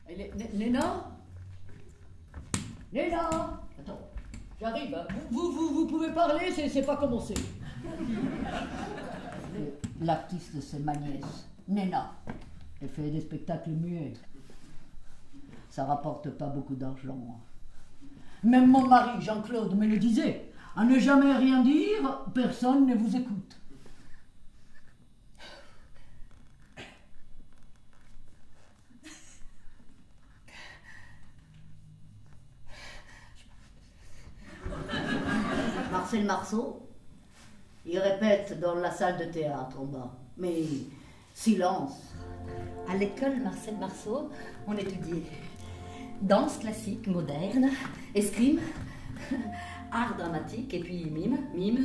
Néna? Néna? Attends, j'arrive, hein. Vous pouvez parler, c'est pas commencé. L'artiste, c'est ma nièce, Néna. Elle fait des spectacles muets. Ça rapporte pas beaucoup d'argent. Même mon mari, Jean-Claude, me le disait. À ne jamais rien dire, personne ne vous écoute. Marcel Marceau, il répète dans la salle de théâtre en bas. Mais silence. À l'école Marcel Marceau, on étudiait danse classique, moderne, escrime, art dramatique, et puis mime,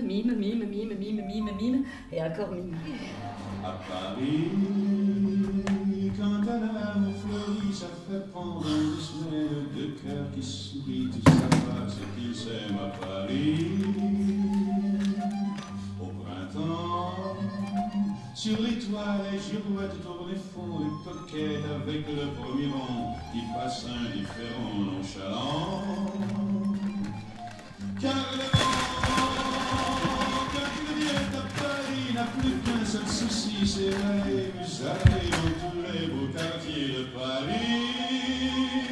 et encore mime. À Paris, quand un amour fleurit, ça fait pendant 2 semaines 2 cœurs qui sourient, tout ça passe qu'ils s'aiment à Paris. Au printemps, sur les toits, les girouettes tournent et font les coquettes avec le premier vent qui passe indifférent, nonchalant. Car le vent, quand il vient à Paris, n'a plus qu'un seul souci, c'est la musée dans tous les beaux quartiers de Paris.